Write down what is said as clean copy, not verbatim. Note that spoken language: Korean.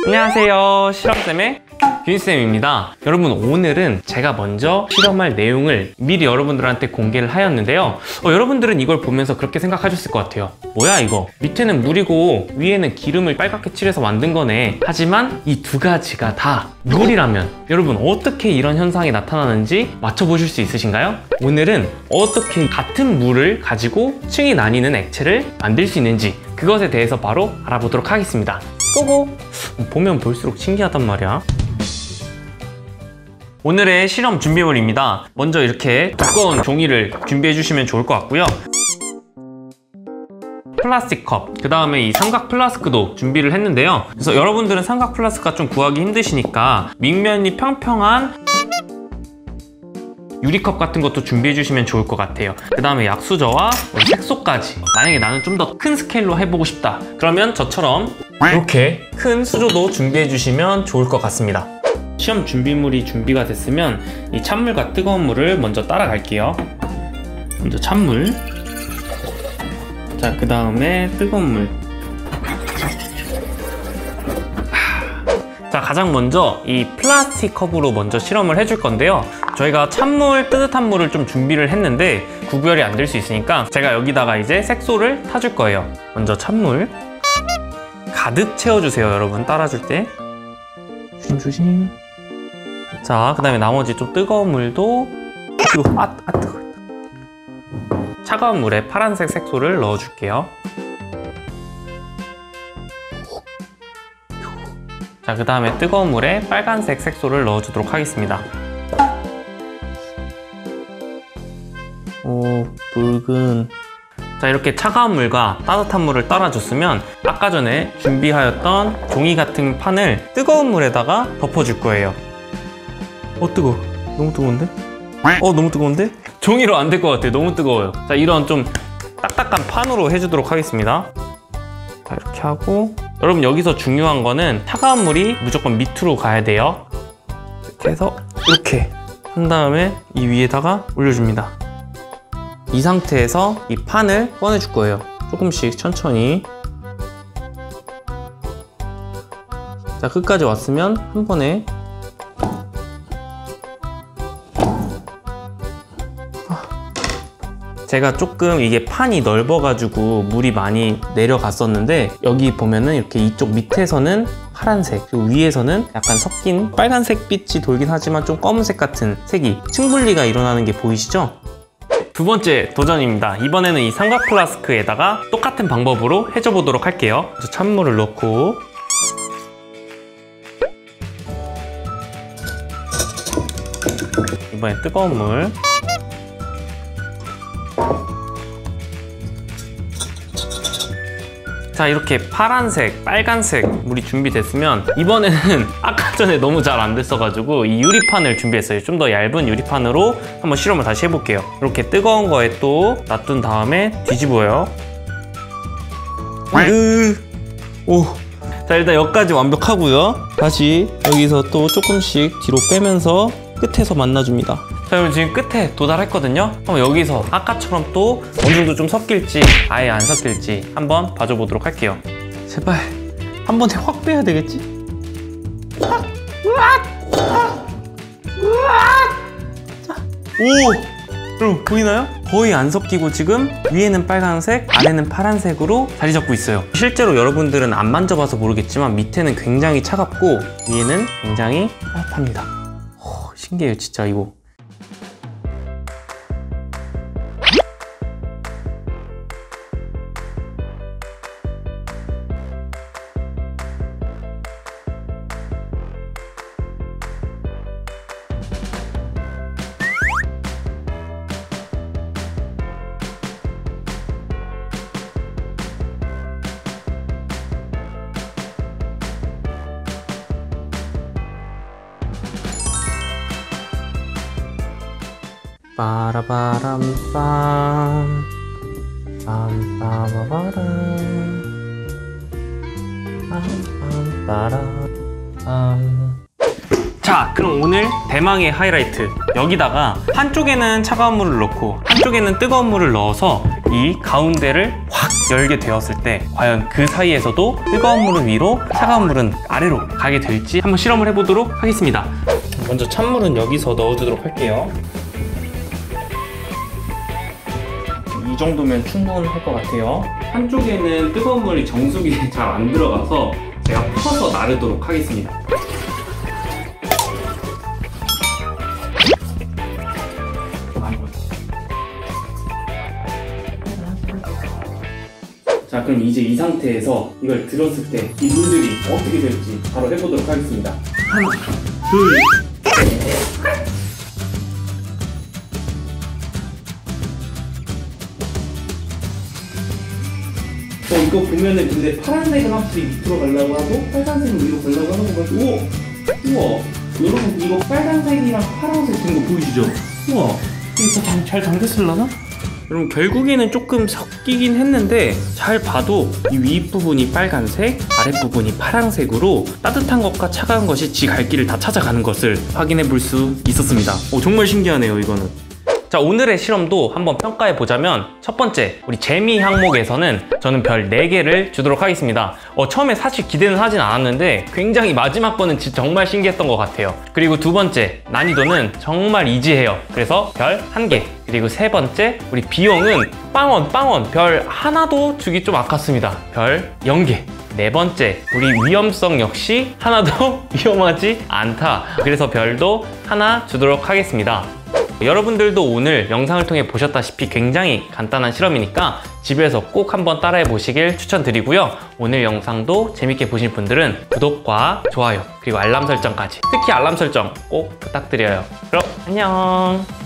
안녕하세요, 실험쌤의 균쌤입니다. 여러분, 오늘은 제가 먼저 실험할 내용을 미리 여러분들한테 공개를 하였는데요. 여러분들은 이걸 보면서 그렇게 생각하셨을 것 같아요. 뭐야 이거? 밑에는 물이고 위에는 기름을 빨갛게 칠해서 만든 거네. 하지만 이 두 가지가 다 물이라면 여러분 어떻게 이런 현상이 나타나는지 맞춰보실 수 있으신가요? 오늘은 어떻게 같은 물을 가지고 층이 나뉘는 액체를 만들 수 있는지 그것에 대해서 바로 알아보도록 하겠습니다. 고고! 보면 볼수록 신기하단 말이야. 오늘의 실험 준비물입니다. 먼저 이렇게 두꺼운 종이를 준비해 주시면 좋을 것 같고요. 플라스틱 컵, 그 다음에 이 삼각 플라스크도 준비를 했는데요. 그래서 여러분들은 삼각 플라스크가 좀 구하기 힘드시니까 밑면이 평평한 유리컵 같은 것도 준비해 주시면 좋을 것 같아요. 그 다음에 약수저와 색소까지. 만약에 나는 좀 더 큰 스케일로 해보고 싶다, 그러면 저처럼 이렇게 큰 수조도 준비해 주시면 좋을 것 같습니다. 시험 준비물이 준비가 됐으면 이 찬물과 뜨거운 물을 먼저 따라갈게요. 먼저 찬물, 자, 그 다음에 뜨거운 물. 자, 가장 먼저 이 플라스틱 컵으로 먼저 실험을 해줄 건데요. 저희가 찬물, 따뜻한 물을 좀 준비를 했는데 구별이 안 될 수 있으니까 제가 여기다가 이제 색소를 타줄 거예요. 먼저 찬물 가득 채워주세요, 여러분. 따라줄 때 조심조심. 자, 그 다음에 나머지 좀 뜨거운 물도 뜨거워. 뜨거워. 차가운 물에 파란색 색소를 넣어줄게요. 자, 그 다음에 뜨거운 물에 빨간색 색소를 넣어주도록 하겠습니다. 오, 붉은. 자, 이렇게 차가운 물과 따뜻한 물을 따라줬으면 아까 전에 준비하였던 종이 같은 판을 뜨거운 물에다가 덮어줄 거예요. 뜨거워. 너무 뜨거운데? 너무 뜨거운데? 종이로 안 될 것 같아요. 너무 뜨거워요. 자, 이런 좀 딱딱한 판으로 해주도록 하겠습니다. 자, 이렇게 하고, 여러분 여기서 중요한 거는 차가운 물이 무조건 밑으로 가야 돼요. 이렇게 해서 이렇게 한 다음에 이 위에다가 올려줍니다. 이 상태에서 이 판을 꺼내줄 거예요. 조금씩 천천히. 자, 끝까지 왔으면 한 번에. 제가 조금 이게 판이 넓어가지고 물이 많이 내려갔었는데, 여기 보면은 이렇게 이쪽 밑에서는 파란색, 그리고 위에서는 약간 섞인 빨간색 빛이 돌긴 하지만 좀 검은색 같은 색이, 층분리가 일어나는 게 보이시죠? 두 번째 도전입니다. 이번에는 이 삼각 플라스크에다가 똑같은 방법으로 해줘 보도록 할게요. 그래서 찬물을 넣고, 이번엔 뜨거운 물, 자, 이렇게 파란색, 빨간색 물이 준비됐으면 이번에는 아까 전에 너무 잘 안 됐어가지고 이 유리판을 준비했어요. 좀 더 얇은 유리판으로 한번 실험을 다시 해볼게요. 이렇게 뜨거운 거에 또 놔둔 다음에 뒤집어요. 자, 일단 여기까지 완벽하고요. 다시 여기서 또 조금씩 뒤로 빼면서 끝에서 만나줍니다. 자, 여러분 지금 끝에 도달했거든요. 한번 여기서 아까처럼 또 어느 정도 좀 섞일지 아예 안 섞일지 한번 봐줘보도록 할게요. 제발 한 번에 확 빼야 되겠지? 자, 오! 여러분 보이나요? 거의 안 섞이고 지금 위에는 빨간색, 아래는 파란색으로 자리 잡고 있어요. 실제로 여러분들은 안 만져봐서 모르겠지만 밑에는 굉장히 차갑고 위에는 굉장히 따뜻합니다. 신기해요, 진짜 이거. 빠라바람빰 빰빠바바람 빰빰빠람. 자, 그럼 오늘 대망의 하이라이트, 여기다가 한쪽에는 차가운 물을 넣고 한쪽에는 뜨거운 물을 넣어서 이 가운데를 확 탁 열게 되었을 때 과연 그 사이에서도 뜨거운 물은 위로, 차가운 물은 아래로 가게 될지 한번 실험을 해보도록 하겠습니다. 먼저 찬물은 여기서 넣어주도록 할게요. 이 정도면 충분할 것 같아요. 한쪽에는 뜨거운 물이 정수기에 잘 안 들어가서 제가 퍼서 나르도록 하겠습니다. 자, 그럼 이제 이 상태에서 이걸 들었을 때 이 물들이 어떻게 될지 바로 해보도록 하겠습니다. 하나, 둘, 셋. 이거 보면은 근데 파란색은 확실히 밑으로 가려고 하고 빨간색은 위로 가려고 하는 거 같고, 우와, 여러분 이거 빨간색이랑 파란색 된 거 보이시죠? 우와, 이거 다 잘 담겼을라나? 여러분 결국에는 조금 섞이긴 했는데 잘 봐도 이 윗부분이 빨간색, 아랫부분이 파란색으로 따뜻한 것과 차가운 것이 지 갈 길을 다 찾아가는 것을 확인해 볼 수 있었습니다. 정말 신기하네요, 이거는. 자, 오늘의 실험도 한번 평가해 보자면 첫 번째, 우리 재미 항목에서는 저는 별 4개를 주도록 하겠습니다. 처음에 사실 기대는 하진 않았는데 굉장히 마지막 거는 진짜 정말 신기했던 것 같아요. 그리고 두 번째, 난이도는 정말 이지해요. 그래서 별 1개. 그리고 세 번째, 우리 비용은 빵원 별 하나도 주기 좀 아깝습니다. 별 0개. 네 번째, 우리 위험성 역시 하나도 위험하지 않다. 그래서 별도 하나 주도록 하겠습니다. 여러분들도 오늘 영상을 통해 보셨다시피 굉장히 간단한 실험이니까 집에서 꼭 한번 따라해 보시길 추천드리고요. 오늘 영상도 재밌게 보신 분들은 구독과 좋아요 그리고 알람 설정까지, 특히 알람 설정 꼭 부탁드려요. 그럼 안녕.